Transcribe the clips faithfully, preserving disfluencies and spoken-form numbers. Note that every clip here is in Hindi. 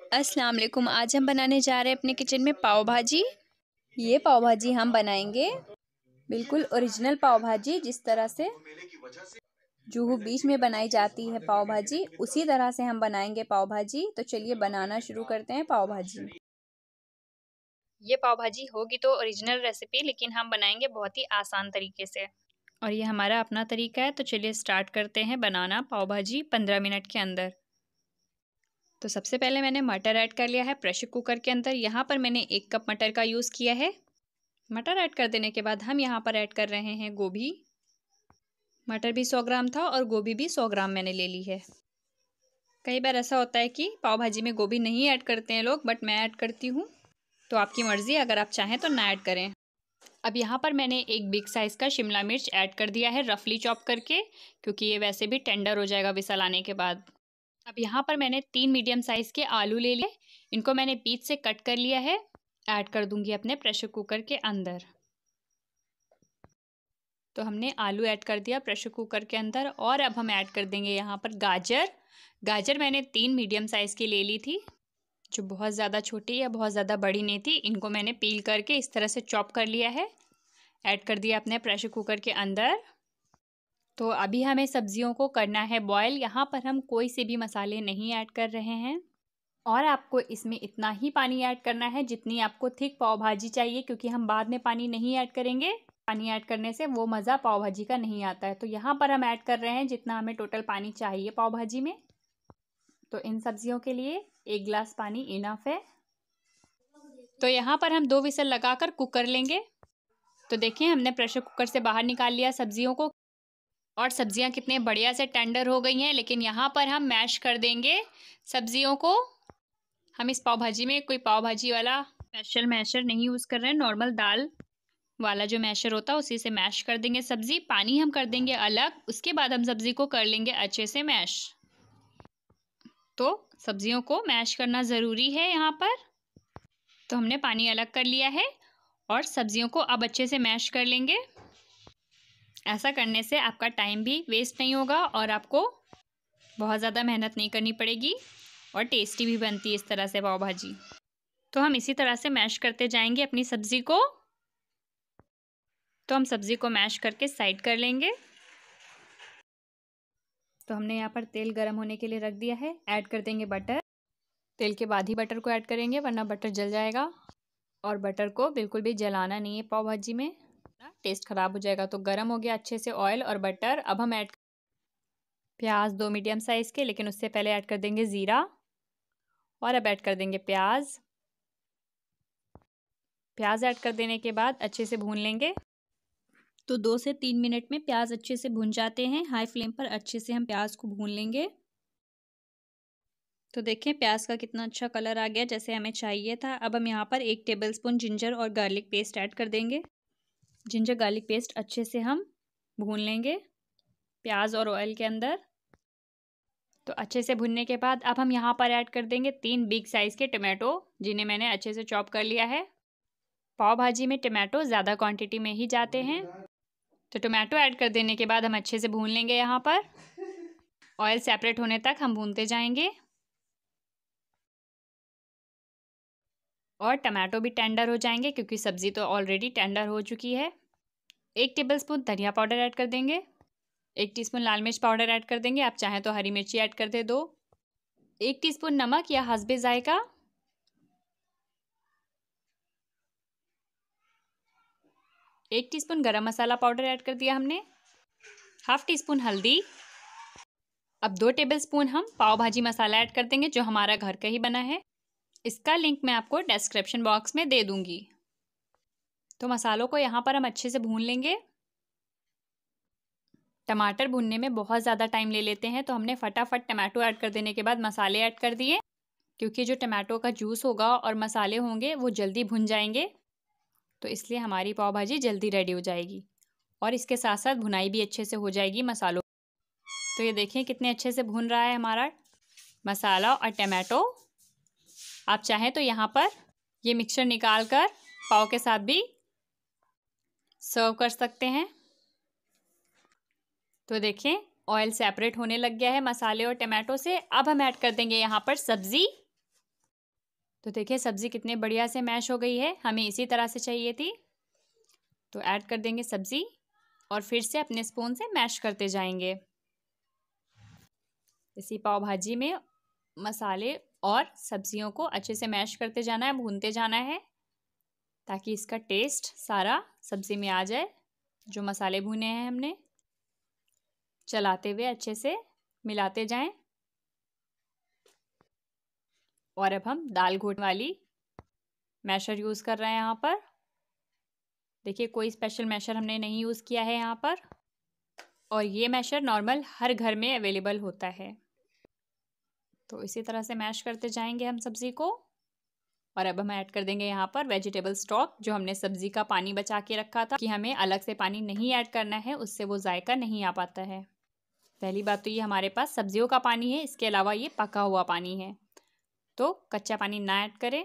अस्सलाम वालेकुम। आज हम बनाने जा रहे हैं अपने किचन में पाव भाजी। ये पाव भाजी हम बनाएंगे बिल्कुल ओरिजिनल पाव भाजी, जिस तरह से जुहू बीच में बनाई जाती है पाव भाजी, उसी तरह से हम बनाएंगे पाव भाजी। तो चलिए बनाना शुरू करते हैं पाव भाजी। ये पाव भाजी होगी तो ओरिजिनल रेसिपी, लेकिन हम बनाएंगे बहुत ही आसान तरीके से, और ये हमारा अपना तरीका है। तो चलिए स्टार्ट करते हैं बनाना पाव भाजी पंद्रह मिनट के अंदर। तो सबसे पहले मैंने मटर ऐड कर लिया है प्रेशर कुकर के अंदर। यहाँ पर मैंने एक कप मटर का यूज़ किया है। मटर ऐड कर देने के बाद हम यहाँ पर ऐड कर रहे हैं गोभी। मटर भी सौ ग्राम था और गोभी भी सौ ग्राम मैंने ले ली है। कई बार ऐसा होता है कि पाव भाजी में गोभी नहीं ऐड करते हैं लोग, बट मैं ऐड करती हूँ, तो आपकी मर्ज़ी, अगर आप चाहें तो ना ऐड करें। अब यहाँ पर मैंने एक बिग साइज़ का शिमला मिर्च ऐड कर दिया है रफली चॉप करके, क्योंकि ये वैसे भी टेंडर हो जाएगा विसल आने के बाद। अब यहाँ पर मैंने तीन मीडियम साइज़ के आलू ले लिए, इनको मैंने बीच से कट कर लिया है। ऐड कर दूंगी अपने प्रेशर कुकर के अंदर। तो हमने आलू ऐड कर दिया प्रेशर कुकर के अंदर, और अब हम ऐड कर देंगे यहाँ पर गाजर। गाजर मैंने तीन मीडियम साइज़ की ले ली थी, जो बहुत ज़्यादा छोटी या बहुत ज़्यादा बड़ी नहीं थी। इनको मैंने पील करके इस तरह से चॉप कर लिया है। ऐड कर दिया अपने प्रेशर कुकर के अंदर। तो अभी हमें सब्जियों को करना है बॉयल। यहाँ पर हम कोई से भी मसाले नहीं ऐड कर रहे हैं, और आपको इसमें इतना ही पानी ऐड करना है जितनी आपको थिक पाव भाजी चाहिए, क्योंकि हम बाद में पानी नहीं ऐड करेंगे। पानी ऐड करने से वो मज़ा पाव भाजी का नहीं आता है। तो यहाँ पर हम ऐड कर रहे हैं जितना हमें टोटल पानी चाहिए पाव भाजी में। तो इन सब्जियों के लिए एक गिलास पानी इनफ है। तो यहाँ पर हम दो विसल लगाकर कुक कर लेंगे। तो देखिए हमने प्रेशर कुकर से बाहर निकाल लिया सब्जियों को, और सब्जियां कितने बढ़िया से टेंडर हो गई हैं। लेकिन यहाँ पर हम मैश कर देंगे सब्जियों को। हम इस पाव भाजी में कोई पाव भाजी वाला स्पेशल मैशर नहीं यूज़ कर रहे हैं, नॉर्मल दाल वाला जो मैशर होता है उसी से मैश कर देंगे सब्ज़ी। पानी हम कर देंगे अलग, उसके बाद हम सब्ज़ी को कर लेंगे अच्छे से मैश। तो सब्जियों को मैश करना ज़रूरी है यहाँ पर। तो हमने पानी अलग कर लिया है, और सब्जियों को अब अच्छे से मैश कर लेंगे। ऐसा करने से आपका टाइम भी वेस्ट नहीं होगा, और आपको बहुत ज़्यादा मेहनत नहीं करनी पड़ेगी, और टेस्टी भी बनती है इस तरह से पाव भाजी। तो हम इसी तरह से मैश करते जाएंगे अपनी सब्ज़ी को। तो हम सब्ज़ी को मैश करके साइड कर लेंगे। तो हमने यहाँ पर तेल गर्म होने के लिए रख दिया है। ऐड कर देंगे बटर। तेल के बाद ही बटर को ऐड करेंगे, वरना बटर जल जाएगा, और बटर को बिल्कुल भी जलाना नहीं है पाव भाजी में, टेस्ट ख़राब हो जाएगा। तो गर्म हो गया अच्छे से ऑयल और बटर। अब हम ऐड प्याज दो मीडियम साइज़ के, लेकिन उससे पहले ऐड कर देंगे ज़ीरा, और अब ऐड कर देंगे प्याज। प्याज ऐड कर देने के बाद अच्छे से भून लेंगे। तो दो से तीन मिनट में प्याज अच्छे से भून जाते हैं। हाई फ्लेम पर अच्छे से हम प्याज को भून लेंगे। तो देखें प्याज का कितना अच्छा कलर आ गया, जैसे हमें चाहिए था। अब हम यहाँ पर एक टेबलस्पून जिंजर और गार्लिक पेस्ट ऐड कर देंगे। जिंजर गार्लिक पेस्ट अच्छे से हम भून लेंगे प्याज और ऑयल के अंदर। तो अच्छे से भुनने के बाद अब हम यहाँ पर ऐड कर देंगे तीन बिग साइज़ के टमाटो, जिन्हें मैंने अच्छे से चॉप कर लिया है। पाव भाजी में टमाटो ज़्यादा क्वांटिटी में ही जाते हैं। तो टमाटो ऐड कर देने के बाद हम अच्छे से भून लेंगे। यहाँ पर ऑयल सेपरेट होने तक हम भूनते जाएंगे, और टमाटो भी टेंडर हो जाएंगे, क्योंकि सब्ज़ी तो ऑलरेडी टेंडर हो चुकी है। एक टेबलस्पून धनिया पाउडर ऐड कर देंगे। एक टीस्पून लाल मिर्च पाउडर ऐड कर देंगे, आप चाहें तो हरी मिर्ची ऐड कर दे दो। एक टीस्पून नमक या हस्बे जायका। एक टीस्पून गरम मसाला पाउडर ऐड कर दिया हमने। हाफ टी स्पून हल्दी। अब दो टेबलस्पून हम पाव भाजी मसाला ऐड कर देंगे, जो हमारा घर का ही बना है। इसका लिंक मैं आपको डिस्क्रिप्शन बॉक्स में दे दूंगी। तो मसालों को यहाँ पर हम अच्छे से भून लेंगे। टमाटर भूनने में बहुत ज़्यादा टाइम ले लेते हैं, तो हमने फटाफट टमाटो ऐड कर देने के बाद मसाले ऐड कर दिए, क्योंकि जो टमाटो का जूस होगा और मसाले होंगे वो जल्दी भुन जाएंगे। तो इसलिए हमारी पाव भाजी जल्दी रेडी हो जाएगी, और इसके साथ साथ भुनाई भी अच्छे से हो जाएगी मसालों। तो ये देखें कितने अच्छे से भुन रहा है हमारा मसाला और टमाटो। आप चाहें तो यहाँ पर ये मिक्सचर निकाल कर पाव के साथ भी सर्व कर सकते हैं। तो देखें ऑयल सेपरेट होने लग गया है मसाले और टमाटो से। अब हम ऐड कर देंगे यहाँ पर सब्ज़ी। तो देखिए सब्ज़ी कितने बढ़िया से मैश हो गई है, हमें इसी तरह से चाहिए थी। तो ऐड कर देंगे सब्ज़ी और फिर से अपने स्पून से मैश करते जाएंगे। इसी पाव भाजी में मसाले और सब्जियों को अच्छे से मैश करते जाना है, भूनते जाना है, ताकि इसका टेस्ट सारा सब्ज़ी में आ जाए। जो मसाले भुने हैं हमने, चलाते हुए अच्छे से मिलाते जाएं। और अब हम दाल घोटने वाली मैशर यूज़ कर रहे हैं यहाँ पर। देखिए कोई स्पेशल मैशर हमने नहीं यूज़ किया है यहाँ पर, और ये मैशर नॉर्मल हर घर में अवेलेबल होता है। तो इसी तरह से मैश करते जाएंगे हम सब्ज़ी को। और अब हम ऐड कर देंगे यहाँ पर वेजिटेबल स्टॉक, जो हमने सब्ज़ी का पानी बचा के रखा था, कि हमें अलग से पानी नहीं ऐड करना है, उससे वो जायका नहीं आ पाता है। पहली बात तो ये हमारे पास सब्जियों का पानी है, इसके अलावा ये पका हुआ पानी है, तो कच्चा पानी ना ऐड करें।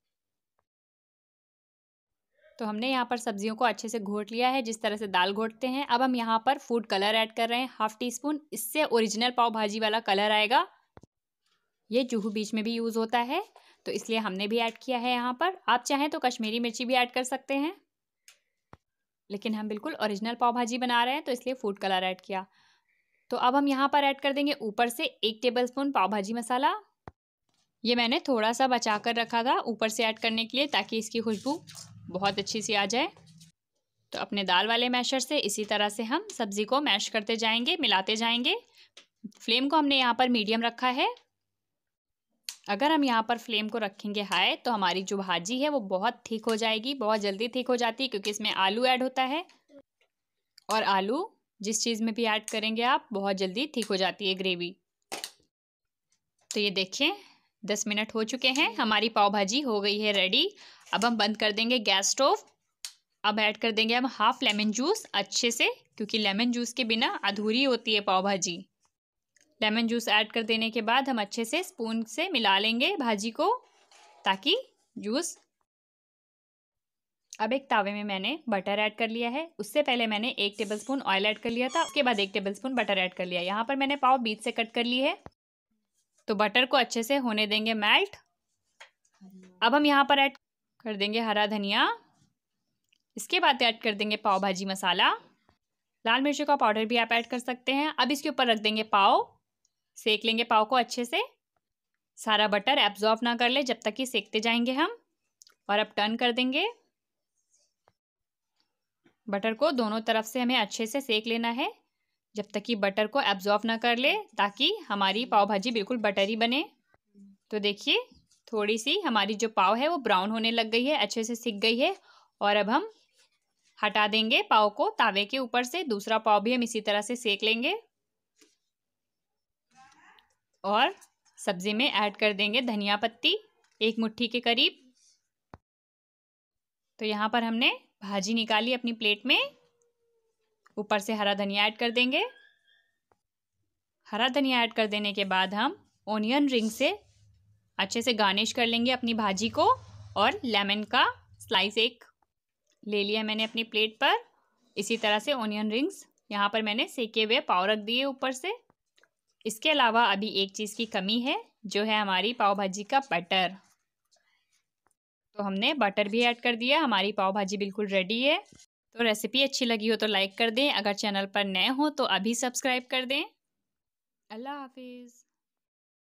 तो हमने यहाँ पर सब्जियों को अच्छे से घोट लिया है, जिस तरह से दाल घोटते हैं। अब हम यहाँ पर फूड कलर ऐड कर रहे हैं हाफ टी स्पून। इससे ओरिजिनल पाव भाजी वाला कलर आएगा। ये जुहू बीच में भी यूज़ होता है, तो इसलिए हमने भी ऐड किया है यहाँ पर। आप चाहें तो कश्मीरी मिर्ची भी ऐड कर सकते हैं, लेकिन हम बिल्कुल ओरिजिनल पाव भाजी बना रहे हैं, तो इसलिए फूड कलर ऐड किया। तो अब हम यहाँ पर ऐड कर देंगे ऊपर से एक टेबलस्पून पाव भाजी मसाला। ये मैंने थोड़ा सा बचा कर रखा था ऊपर से ऐड करने के लिए, ताकि इसकी खुशबू बहुत अच्छी सी आ जाए। तो अपने दाल वाले मैशर से इसी तरह से हम सब्ज़ी को मैश करते जाएंगे, मिलाते जाएंगे। फ्लेम को हमने यहाँ पर मीडियम रखा है। अगर हम यहाँ पर फ्लेम को रखेंगे हाई, तो हमारी जो भाजी है वो बहुत थिक हो जाएगी, बहुत जल्दी थिक हो जाती है, क्योंकि इसमें आलू ऐड होता है। और आलू जिस चीज़ में भी ऐड करेंगे आप, बहुत जल्दी थिक हो जाती है ग्रेवी। तो ये देखिए दस मिनट हो चुके हैं, हमारी पाव भाजी हो गई है रेडी। अब हम बंद कर देंगे गैस स्टोव। अब ऐड कर देंगे हम हाफ लेमन जूस अच्छे से, क्योंकि लेमन जूस के बिना अधूरी होती है पाव भाजी। लेमन जूस ऐड कर देने के बाद हम अच्छे से स्पून से मिला लेंगे भाजी को, ताकि जूस। अब एक तावे में मैंने बटर ऐड कर लिया है। उससे पहले मैंने एक टेबलस्पून ऑयल ऐड कर लिया था, उसके बाद एक टेबलस्पून बटर ऐड कर लिया। यहाँ पर मैंने पाव बीच से कट कर ली है। तो बटर को अच्छे से होने देंगे मेल्ट। अब हम यहाँ पर ऐड कर देंगे हरा धनिया। इसके बाद ऐड कर देंगे पाव भाजी मसाला। लाल मिर्चों का पाउडर भी आप ऐड कर सकते हैं। अब इसके ऊपर रख देंगे पाव, सेक लेंगे पाव को अच्छे से। सारा बटर एब्जॉर्ब ना कर ले जब तक कि सेकते जाएंगे हम। और अब टर्न कर देंगे। बटर को दोनों तरफ से हमें अच्छे से सेक लेना है, जब तक कि बटर को एब्जॉर्ब ना कर ले, ताकि हमारी पाव भाजी बिल्कुल बटरी बने। तो देखिए थोड़ी सी हमारी जो पाव है वो ब्राउन होने लग गई है, अच्छे से सिक गई है। और अब हम हटा देंगे पाव को तावे के ऊपर से। दूसरा पाव भी हम इसी तरह से सेक लेंगे। और सब्जी में ऐड कर देंगे धनिया पत्ती, एक मुट्ठी के करीब। तो यहाँ पर हमने भाजी निकाली अपनी प्लेट में। ऊपर से हरा धनिया ऐड कर देंगे। हरा धनिया ऐड कर देने के बाद हम ओनियन रिंग से अच्छे से गार्निश कर लेंगे अपनी भाजी को। और लेमन का स्लाइस एक ले लिया मैंने अपनी प्लेट पर। इसी तरह से ओनियन रिंग्स यहाँ पर मैंने सेके हुए पाव रख दिए ऊपर से। इसके अलावा अभी एक चीज़ की कमी है, जो है हमारी पाव भाजी का बटर। तो हमने बटर भी ऐड कर दिया। हमारी पाव भाजी बिल्कुल रेडी है। तो रेसिपी अच्छी लगी हो तो लाइक कर दें, अगर चैनल पर नए हो तो अभी सब्सक्राइब कर दें। अल्लाह हाफिज़।